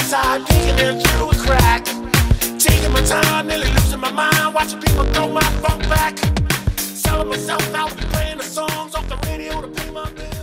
outside, peeking in through a crack. Taking my time, nearly losing my mind, watching people throw my funk back. Selling myself out, playing the songs off the radio to pay my bills.